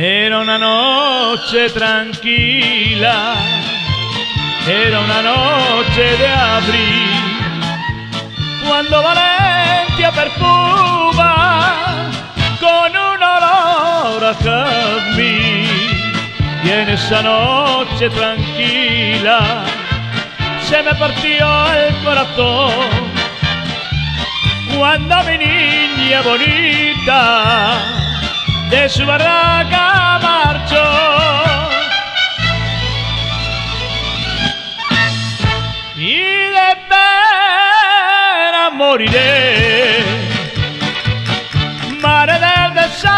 Era una noche tranquila, era una noche de abril, cuando Valencia perfuma con un olor a jazmín. Y en esa noche tranquila se me partió el corazón, cuando mi niña bonita de su barraca marchó. Y de pena moriré, madre del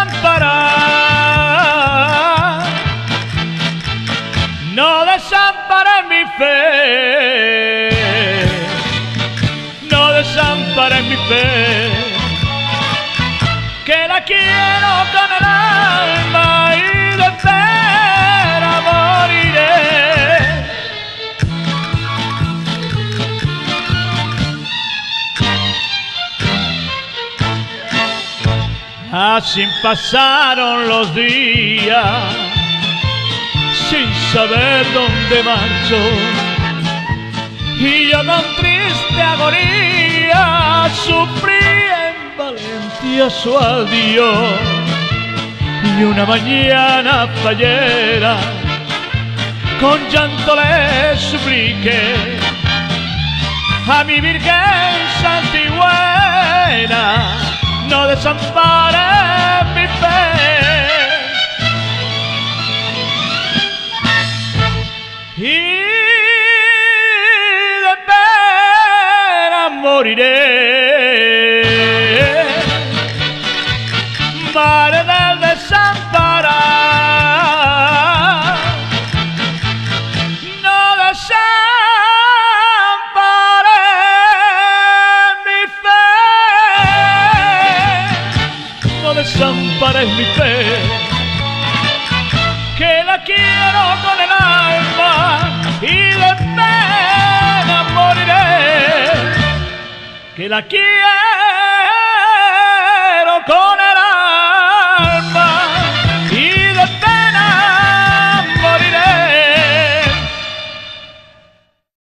desamparar. No desamparé mi fe, no desamparé mi fe, que la quiero con el alma y de pena moriré. Así pasaron los días, sin saber dónde marcho, y yo con triste agonía sufrí en Valencia su adiós. Y una mañana fallera con llanto le supliqué a mi Virgen Santigüena, no desampare mi fe. Y de pena moriré, madre del desamparar. No desamparé mi fe, no desamparé mi fe, que la quiero con el alma y de pena moriré, que la quiero con el